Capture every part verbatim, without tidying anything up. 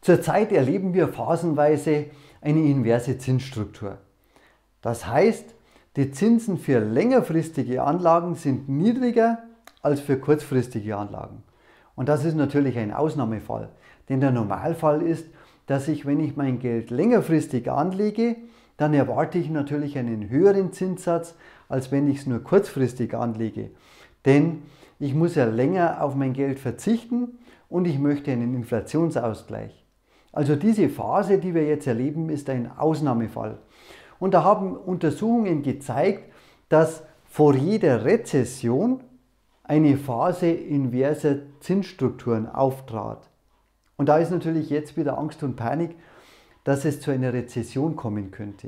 Zurzeit erleben wir phasenweise eine inverse Zinsstruktur. Das heißt, die Zinsen für längerfristige Anlagen sind niedriger als für kurzfristige Anlagen. Und das ist natürlich ein Ausnahmefall, denn der Normalfall ist, dass ich, wenn ich mein Geld längerfristig anlege, dann erwarte ich natürlich einen höheren Zinssatz, als wenn ich es nur kurzfristig anlege. Denn ich muss ja länger auf mein Geld verzichten und ich möchte einen Inflationsausgleich. Also diese Phase, die wir jetzt erleben, ist ein Ausnahmefall. Und da haben Untersuchungen gezeigt, dass vor jeder Rezession eine Phase inverser Zinsstrukturen auftrat. Und da ist natürlich jetzt wieder Angst und Panik, dass es zu einer Rezession kommen könnte.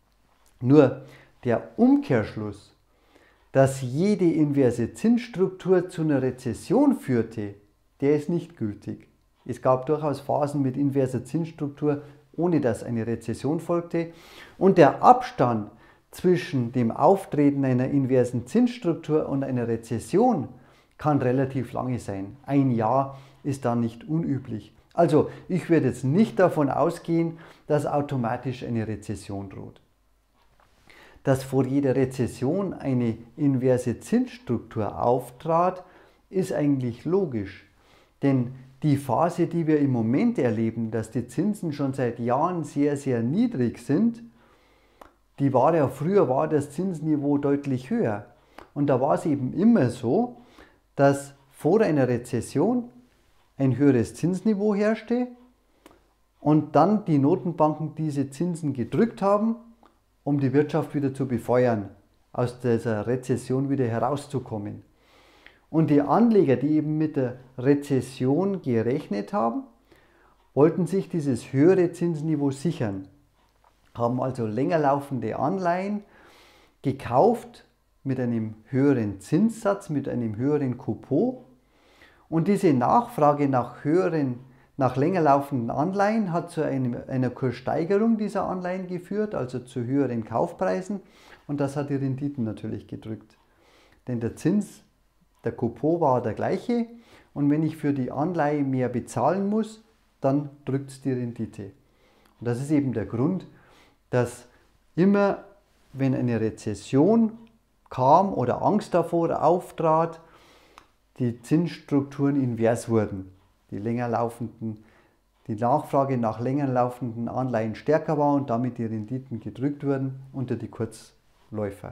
Nur der Umkehrschluss, dass jede inverse Zinsstruktur zu einer Rezession führte, der ist nicht gültig. Es gab durchaus Phasen mit inverser Zinsstruktur, ohne dass eine Rezession folgte. Und der Abstand zwischen dem Auftreten einer inversen Zinsstruktur und einer Rezession kann relativ lange sein. Ein Jahr ist da nicht unüblich. Also ich würde jetzt nicht davon ausgehen, dass automatisch eine Rezession droht. Dass vor jeder Rezession eine inverse Zinsstruktur auftrat, ist eigentlich logisch. Denn die Phase, die wir im Moment erleben, dass die Zinsen schon seit Jahren sehr, sehr niedrig sind, die war ja früher war das Zinsniveau deutlich höher. Und da war es eben immer so, dass vor einer Rezession ein höheres Zinsniveau herrschte und dann die Notenbanken diese Zinsen gedrückt haben, um die Wirtschaft wieder zu befeuern, aus dieser Rezession wieder herauszukommen. Und die Anleger, die eben mit der Rezession gerechnet haben, wollten sich dieses höhere Zinsniveau sichern, haben also länger laufende Anleihen gekauft mit einem höheren Zinssatz, mit einem höheren Coupon. Und diese Nachfrage nach höheren, nach länger laufenden Anleihen hat zu einem, einer Kurssteigerung dieser Anleihen geführt, also zu höheren Kaufpreisen. Und das hat die Renditen natürlich gedrückt. Denn der Zins, der Coupon war der gleiche. Und wenn ich für die Anleihe mehr bezahlen muss, dann drückt es die Rendite. Und das ist eben der Grund, dass immer, wenn eine Rezession kam oder Angst davor auftrat, die Zinsstrukturen invers wurden. Die länger laufenden, die Nachfrage nach länger laufenden Anleihen stärker war und damit die Renditen gedrückt wurden unter die Kurzläufer.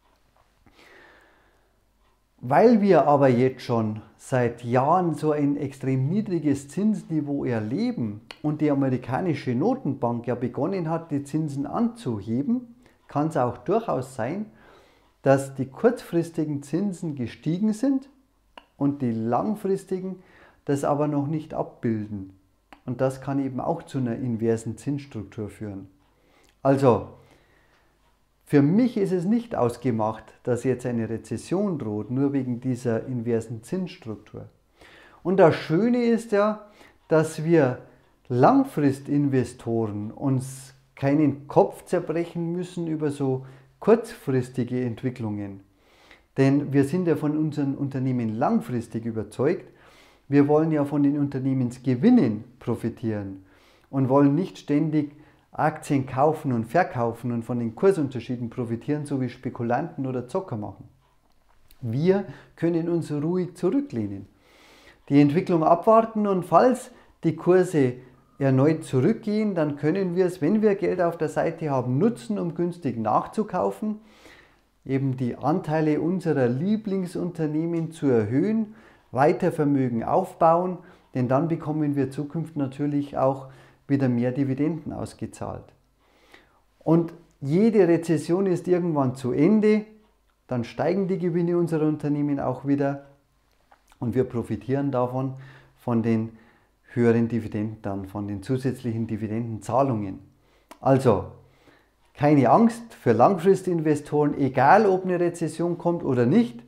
Weil wir aber jetzt schon seit Jahren so ein extrem niedriges Zinsniveau erleben und die amerikanische Notenbank ja begonnen hat, die Zinsen anzuheben, kann es auch durchaus sein, dass die kurzfristigen Zinsen gestiegen sind und die langfristigen das aber noch nicht abbilden. Und das kann eben auch zu einer inversen Zinsstruktur führen. Also, für mich ist es nicht ausgemacht, dass jetzt eine Rezession droht, nur wegen dieser inversen Zinsstruktur. Und das Schöne ist ja, dass wir Langfristinvestoren uns keinen Kopf zerbrechen müssen über so kurzfristige Entwicklungen. Denn wir sind ja von unseren Unternehmen langfristig überzeugt. Wir wollen ja von den Unternehmensgewinnen profitieren und wollen nicht ständig Aktien kaufen und verkaufen und von den Kursunterschieden profitieren, so wie Spekulanten oder Zocker machen. Wir können uns ruhig zurücklehnen, die Entwicklung abwarten und falls die Kurse erneut zurückgehen, dann können wir es, wenn wir Geld auf der Seite haben, nutzen, um günstig nachzukaufen, eben die Anteile unserer Lieblingsunternehmen zu erhöhen, weiter Vermögen aufbauen, denn dann bekommen wir zukünftig natürlich auch wieder mehr Dividenden ausgezahlt. Und jede Rezession ist irgendwann zu Ende, dann steigen die Gewinne unserer Unternehmen auch wieder und wir profitieren davon, von den höheren Dividenden dann, von den zusätzlichen Dividendenzahlungen. Also, keine Angst für Langfristinvestoren, egal ob eine Rezession kommt oder nicht,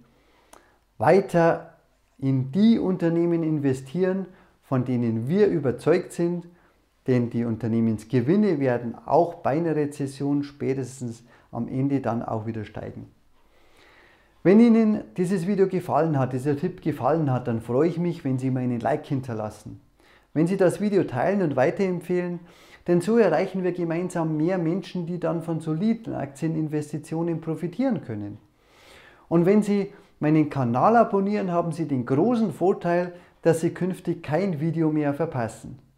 weiter in die Unternehmen investieren, von denen wir überzeugt sind, denn die Unternehmensgewinne werden auch bei einer Rezession spätestens am Ende dann auch wieder steigen. Wenn Ihnen dieses Video gefallen hat, dieser Tipp gefallen hat, dann freue ich mich, wenn Sie mir einen Like hinterlassen. wenn Sie das Video teilen und weiterempfehlen, denn so erreichen wir gemeinsam mehr Menschen, die dann von soliden Aktieninvestitionen profitieren können. Und wenn Sie meinen Kanal abonnieren, haben Sie den großen Vorteil, dass Sie künftig kein Video mehr verpassen.